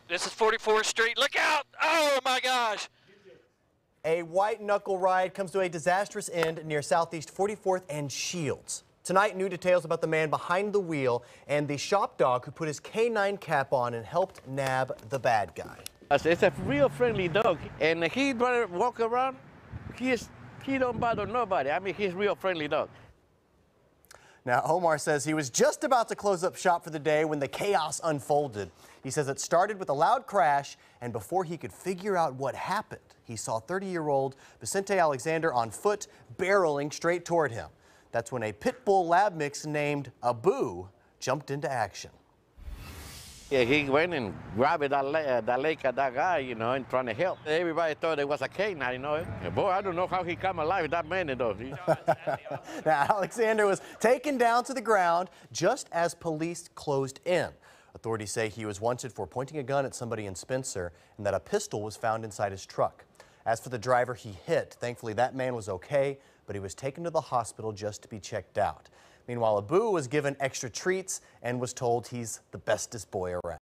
This is 44th Street. Look out! Oh my gosh! A white knuckle ride comes to a disastrous end near Southeast 44th and Shields. Tonight, new details about the man behind the wheel and the shop dog who put his canine cap on and helped nab the bad guy. It's a real friendly dog, and he walk around. He don't bother nobody. I mean, he's a real friendly dog. Now, Omar says he was just about to close up shop for the day when the chaos unfolded. He says it started with a loud crash, and before he could figure out what happened, he saw 30-year-old Vicente Alexander on foot barreling straight toward him. That's when a pit bull lab mix named Aboo jumped into action. Yeah, he went and grabbed that leg of that guy, you know, and trying to help. Everybody thought it was a canine, you know. Boy, I don't know how he come alive, that man, though. Now, Alexander was taken down to the ground just as police closed in. Authorities say he was wanted for pointing a gun at somebody in Spencer and that a pistol was found inside his truck. As for the driver he hit, thankfully that man was okay, but he was taken to the hospital just to be checked out. Meanwhile, Aboo was given extra treats and was told he's the bestest boy around.